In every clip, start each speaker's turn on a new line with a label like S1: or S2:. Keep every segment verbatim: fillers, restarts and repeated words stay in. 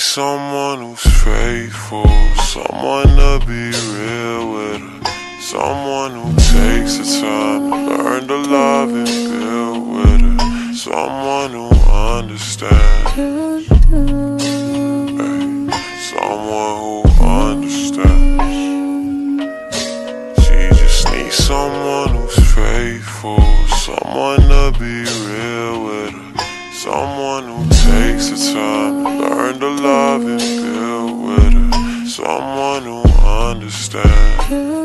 S1: someone who's faithful, someone to be real with her, someone who takes the time to learn to love and build with her, someone who understands, hey, someone who understands. She just needs someone who's faithful, someone to be real with her, someone who takes the time to learn to love and build with her, someone who understands,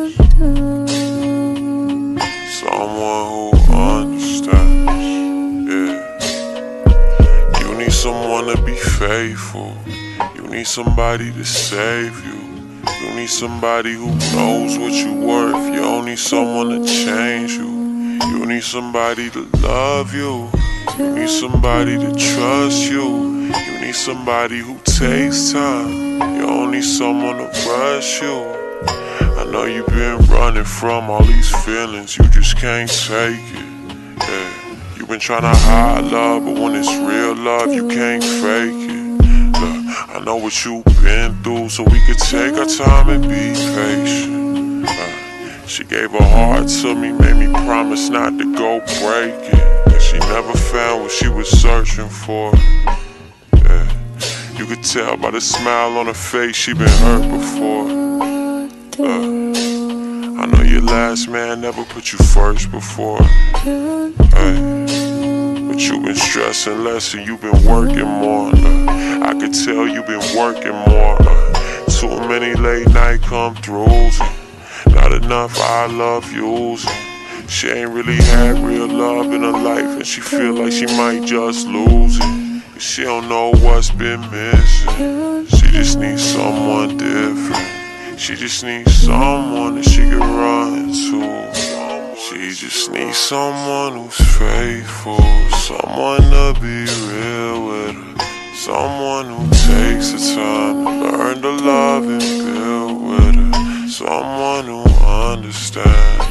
S1: someone who understands, yeah. You need someone to be faithful, you need somebody to save you, you need somebody who knows what you're worth, you don't need someone to change you, you need somebody to love you. You need somebody to trust you. You need somebody who takes time. You don't need someone to rush you. I know you've been running from all these feelings, you just can't take it, yeah. You've been trying to hide love, but when it's real love, you can't fake it. Look, I know what you've been through, so we could take our time and be patient. uh, She gave her heart to me, made me promise not to go break it. She never found what she was searching for, yeah. You could tell by the smile on her face she been hurt before. uh, I know your last man never put you first before, hey. But you been stressing less and you been working more, uh, I could tell you been working more, uh, Too many late night come-throughs, not enough I love yous. She ain't really had real love in her life, and she feel like she might just lose it, but she don't know what's been missing. She just needs someone different. She just needs someone that she can run to. She just needs someone who's faithful, someone to be real with her, someone who takes the time to learn to love and build with her, someone who understands,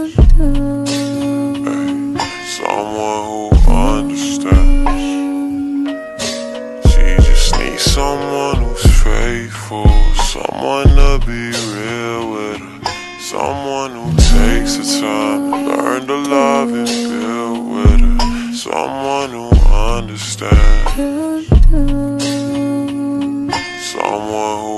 S1: hey, someone who understands. She just needs someone who's faithful, someone to be real with her, someone who takes the time to learn to love and build with her, someone who understands, someone who